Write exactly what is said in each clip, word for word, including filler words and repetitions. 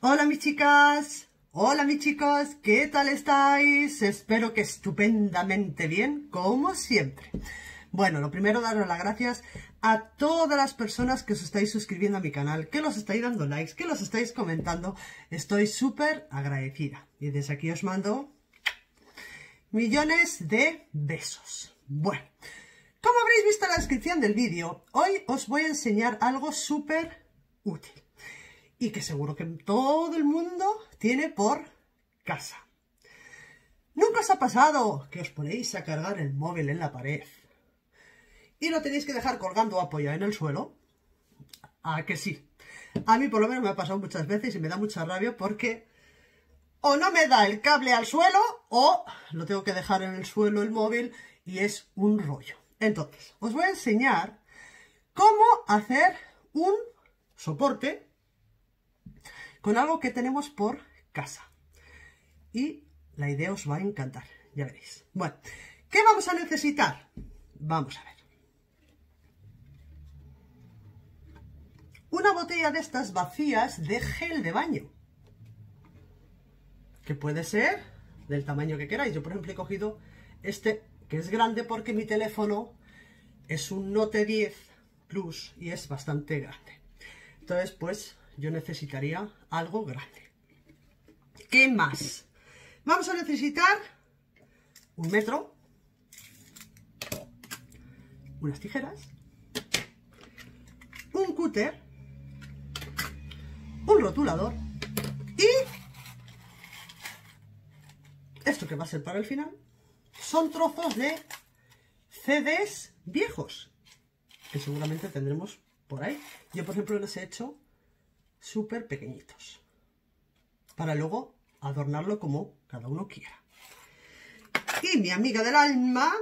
Hola mis chicas, hola mis chicos, ¿qué tal estáis? Espero que estupendamente bien, como siempre. Bueno, lo primero, daros las gracias a todas las personas que os estáis suscribiendo a mi canal, que los estáis dando likes, que los estáis comentando. Estoy súper agradecida. Y desde aquí os mando millones de besos. Bueno, como habréis visto en la descripción del vídeo, hoy os voy a enseñar algo súper útil y que seguro que todo el mundo tiene por casa. ¿Nunca os ha pasado que os ponéis a cargar el móvil en la pared y lo tenéis que dejar colgando o apoyado en el suelo? ¿A que sí? A mí por lo menos me ha pasado muchas veces y me da mucha rabia porque o no me da el cable al suelo o lo tengo que dejar en el suelo el móvil y es un rollo. Entonces, os voy a enseñar cómo hacer un soporte con algo que tenemos por casa. Y la idea os va a encantar, ya veréis. Bueno, ¿qué vamos a necesitar? Vamos a ver. Una botella de estas vacías de gel de baño. Que puede ser del tamaño que queráis. Yo, por ejemplo, he cogido este, que es grande porque mi teléfono es un Note diez Plus y es bastante grande. Entonces, pues, yo necesitaría algo grande. ¿Qué más? Vamos a necesitar un metro, unas tijeras, un cúter, un rotulador y esto que va a ser para el final son trozos de C Ds viejos que seguramente tendremos por ahí. Yo, por ejemplo, les he hecho súper pequeñitos para luego adornarlo como cada uno quiera. Y mi amiga del alma,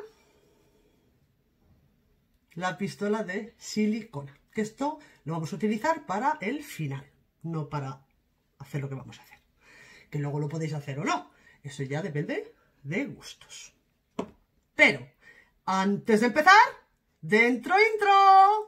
la pistola de silicona, que esto lo vamos a utilizar para el final, no para hacer lo que vamos a hacer, que luego lo podéis hacer o no, eso ya depende de gustos. Pero antes de empezar, dentro intro.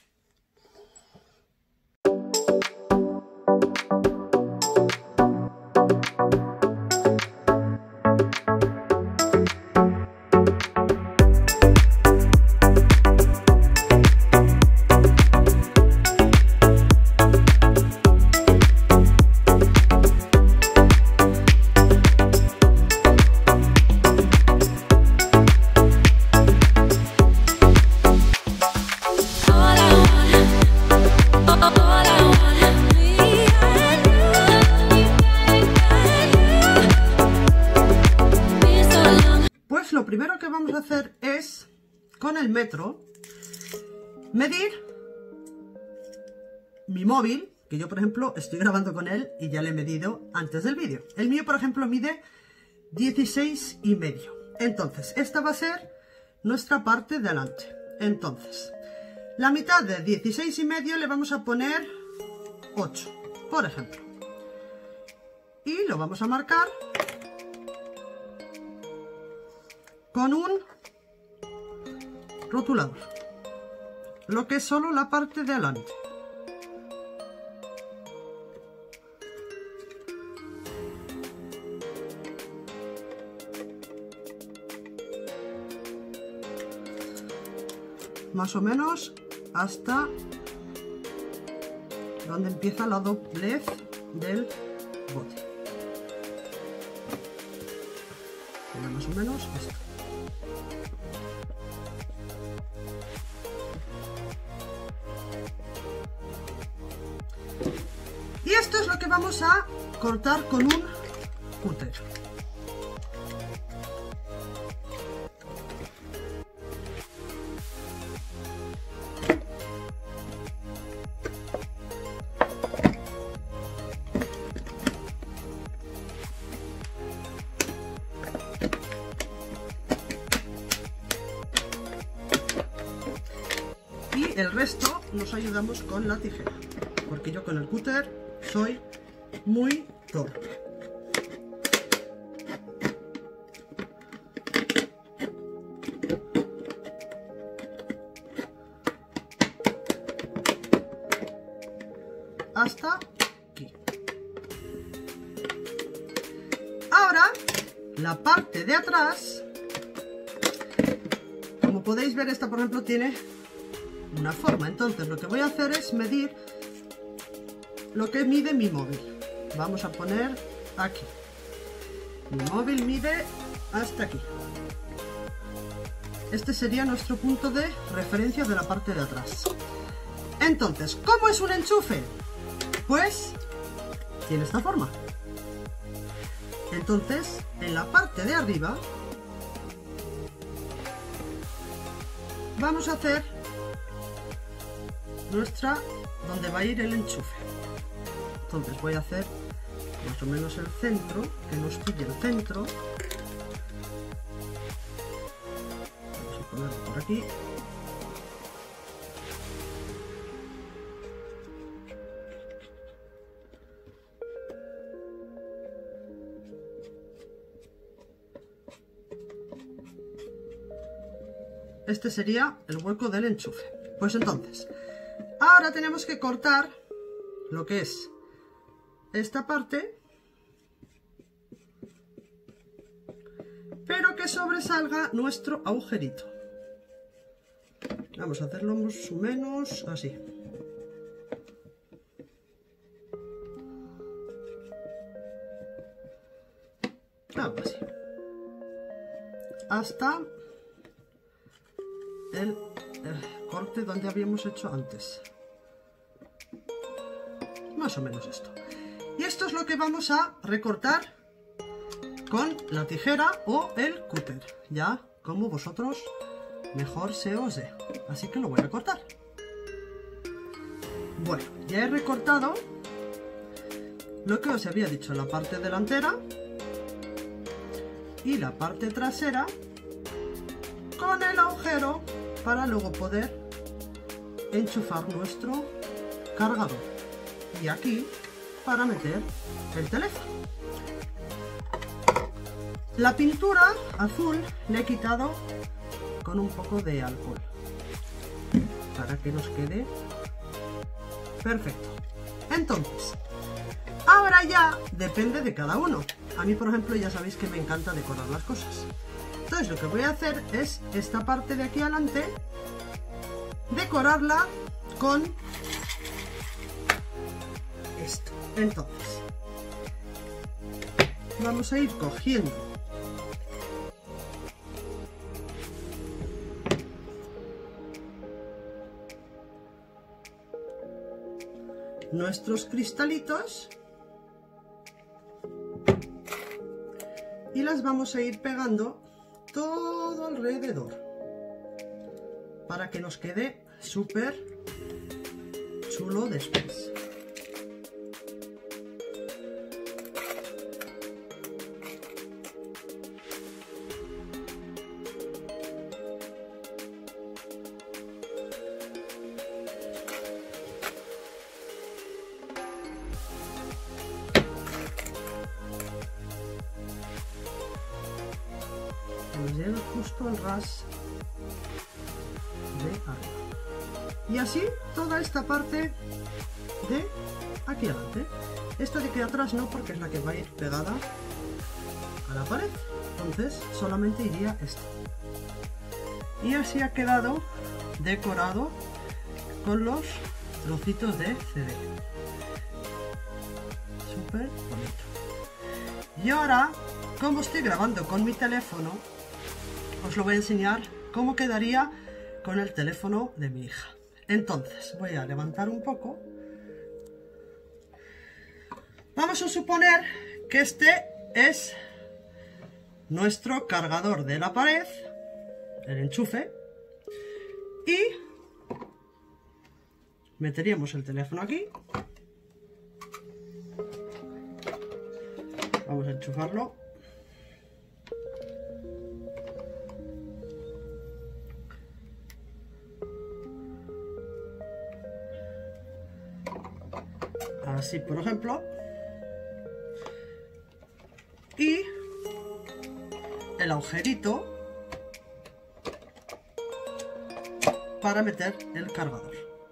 Lo primero que vamos a hacer es, con el metro, medir mi móvil, que yo por ejemplo estoy grabando con él y ya le he medido antes del vídeo. El mío por ejemplo mide dieciséis y medio. Entonces esta va a ser nuestra parte de adelante. Entonces la mitad de dieciséis y medio le vamos a poner ocho, por ejemplo, y lo vamos a marcar con un rotulador, lo que es solo la parte de adelante. Más o menos hasta donde empieza la doblez del bote. Sería más o menos esto. Y esto es lo que vamos a cortar con un cúter. Y el resto nos ayudamos con la tijera, porque yo con el cúter soy muy torpe. Hasta aquí. ahora la parte de atrás, como podéis ver, esta por ejemplo tiene una forma. Entonces lo que voy a hacer es medir lo que mide mi móvil. Vamos a poner aquí. Mi móvil mide hasta aquí. Este sería nuestro punto de referencia de la parte de atrás. Entonces, ¿cómo es un enchufe? Pues tiene esta forma. Entonces, en la parte de arriba vamos a hacer nuestra, donde va a ir el enchufe. Entonces voy a hacer más o menos el centro, que nos pille el centro. Vamos a ponerlo por aquí. Este sería el hueco del enchufe. Pues entonces, ahora tenemos que cortar lo que es esta parte, pero que sobresalga nuestro agujerito. Vamos a hacerlo más o menos así. Algo así. Hasta el, el corte donde habíamos hecho antes. Más o menos esto. Y esto es lo que vamos a recortar con la tijera o el cúter, ya como vosotros mejor se os dé. Así que lo voy a cortar. Bueno, ya he recortado lo que os había dicho, la parte delantera y la parte trasera con el agujero para luego poder enchufar nuestro cargador. Y aquí para meter el teléfono. La pintura azul le he quitado con un poco de alcohol para que nos quede perfecto. Entonces, ahora ya depende de cada uno. A mí, por ejemplo, ya sabéis que me encanta decorar las cosas. Entonces lo que voy a hacer es esta parte de aquí adelante, decorarla con esto. Entonces vamos a ir cogiendo nuestros cristalitos y las vamos a ir pegando todo alrededor para que nos quede súper chulo después. Nos llega justo al ras de arriba. Y así toda esta parte de aquí adelante. Esta de aquí atrás no, porque es la que va a ir pegada a la pared. Entonces solamente iría esta. Y así ha quedado decorado con los trocitos de C D. Súper bonito. Y ahora, como estoy grabando con mi teléfono, os lo voy a enseñar cómo quedaría con el teléfono de mi hija. Entonces voy a levantar un poco. Vamos a suponer que este es nuestro cargador de la pared, el enchufe, y meteríamos el teléfono aquí. Vamos a enchufarlo. Así, por ejemplo. Y el agujerito para meter el cargador.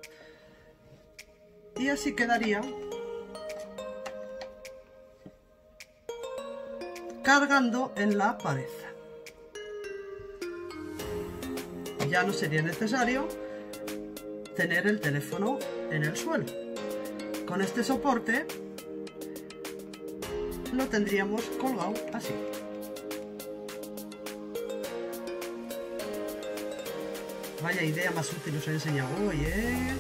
Y así quedaría cargando en la pared. Ya no sería necesario tener el teléfono en el suelo. Con este soporte lo tendríamos colgado así. Vaya idea más útil os he enseñado hoy, ¿eh?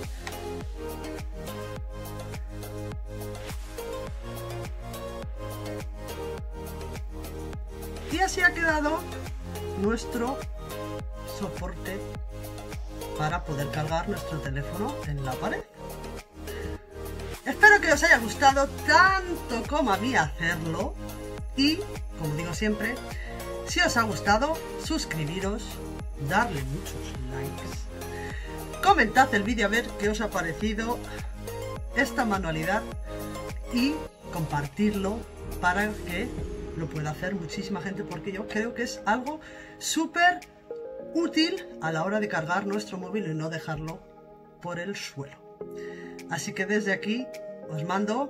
Y así ha quedado nuestro soporte para poder cargar nuestro teléfono en la pared. Espero que os haya gustado tanto como a mí hacerlo y, como digo siempre, si os ha gustado, suscribiros, darle muchos likes, comentad el vídeo a ver qué os ha parecido esta manualidad y compartirlo para que lo pueda hacer muchísima gente, porque yo creo que es algo súper útil a la hora de cargar nuestro móvil y no dejarlo por el suelo. Así que desde aquí os mando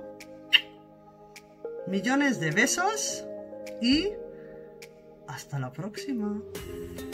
millones de besos y hasta la próxima.